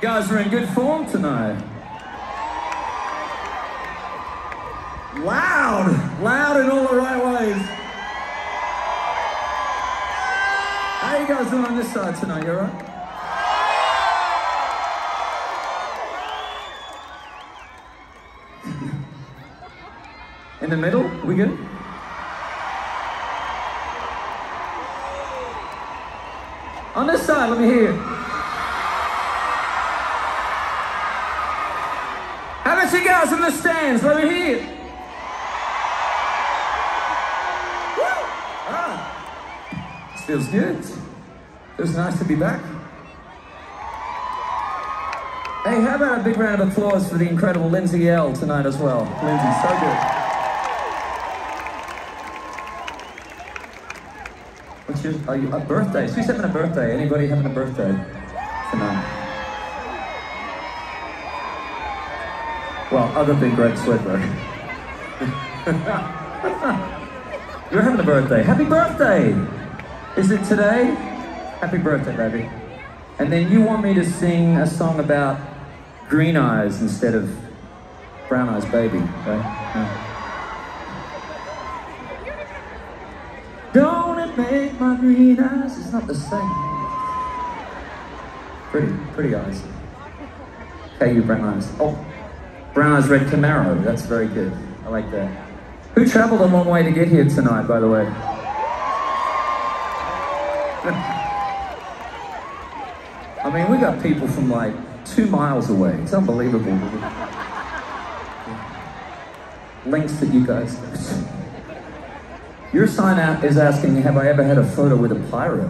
guys are in good form tonight. Loud in all the right ways. How you guys doing on this side tonight? You all right? In the middle? We good? On this side, let me hear you. How about you guys in the stands? Let me hear you. Feels good. Feels nice to be back. Hey, how about a big round of applause for the incredible Lindsay Ell tonight as well. Lindsay, so good. What's your birthday? Who's having a birthday? Anybody having a birthday tonight? Well, other than Greg Swidler. You're having a birthday. Happy birthday! Is it today? Happy birthday, baby. And then you want me to sing a song about green eyes instead of brown eyes, baby, right? Yeah. Don't it make my green eyes? It's not the same. Pretty eyes. Okay, you brown eyes. Oh, brown eyes, red Camaro. That's very good. I like that. Who traveled a long way to get here tonight, by the way? I mean, we got people from like 2 miles away. It's unbelievable. Links that you guys... Your sign out is asking, have I ever had a photo with a pirate?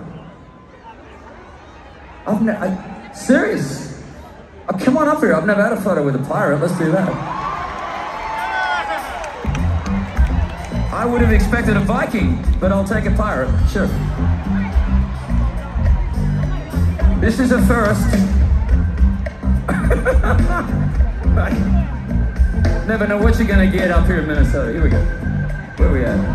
Serious? Oh, come on up here. I've never had a photo with a pirate. Let's do that. I would have expected a Viking, but I'll take a pirate. Sure. This is a first. Never know what you're gonna get up here in Minnesota. Here we go. Where are we at?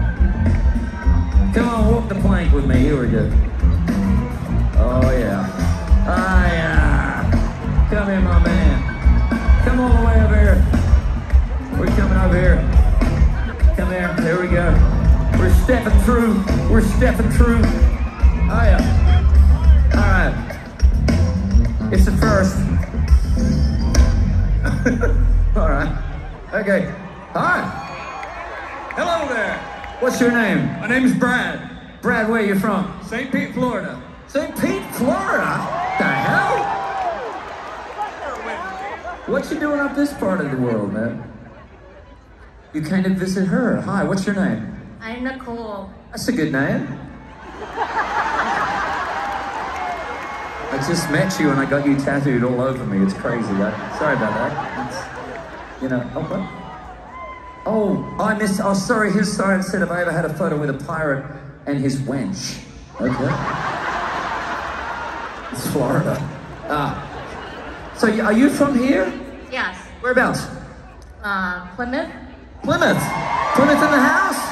Come on, walk the plank with me. Here we go. Oh yeah. Ah yeah. Come here, my man. Come all the way over here. We're coming over here. Come here. There we go. We're stepping through. We're stepping through. Oh yeah. All right. It's the first. All right. Okay. Hi. Hello there. What's your name? My name's Brad. Brad, where are you from? St. Pete, Florida. St. Pete, Florida? The hell? What you doing up this part of the world, man? You came to visit her. Hi, what's your name? I'm Nicole. That's a good name. I just met you and I got you tattooed all over me. It's crazy. Sorry about that. It's, you know, oh, what? Oh, sorry, his sign said if I ever had a photo with a pirate and his wench. Okay. It's Florida. So are you from here? Yes. Whereabouts? Plymouth. Plymouth? Plymouth in the house?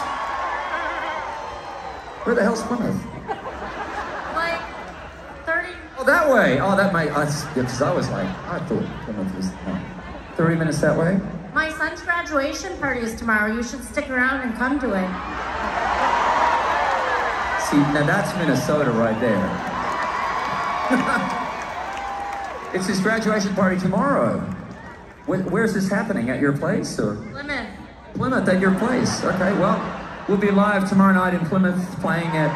Where the hell's Plymouth? Like 30. Oh, that way. Oh, that might, because I was like, I thought Plymouth was 30 minutes that way. My son's graduation party is tomorrow. You should stick around and come to it. See, now that's Minnesota right there. It's his graduation party tomorrow. Where's this happening? At your place, or? Plymouth. Plymouth, at your place. Okay, well, we'll be live tomorrow night in Plymouth playing at...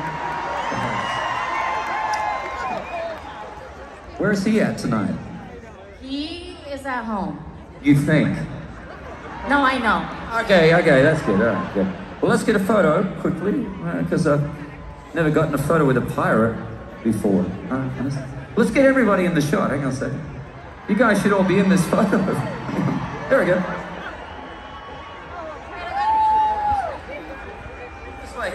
Where's he at tonight? He is at home. You think? No, I know. Okay, that's good. All right, good. Well, let's get a photo quickly, because I've never gotten a photo with a pirate before. Let's get everybody in the shot. Hang on a second. You guys should all be in this photo. There we go. This way.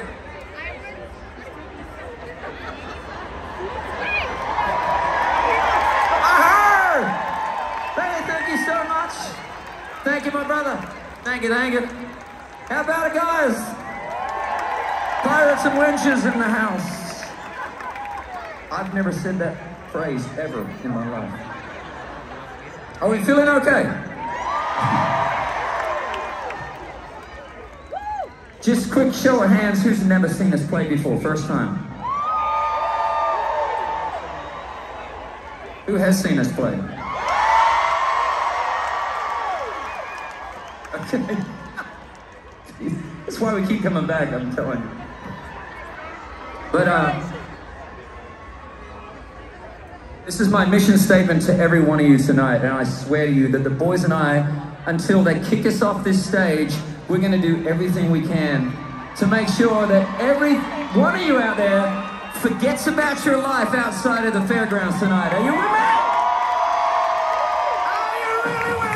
Thank you so much. Thank you, my brother. Thank you. How about it, guys? Pirates and wenches in the house. I've never said that phrase ever in my life. Are we feeling okay? Just quick show of hands, who's never seen us play before, first time? Who has seen us play? Okay. That's why we keep coming back, I'm telling you. But this is my mission statement to every one of you tonight, and I swear to you that the boys and I, until they kick us off this stage, we're gonna do everything we can to make sure that every one of you out there forgets about your life outside of the fairgrounds tonight. Are you with me? Are you really with me?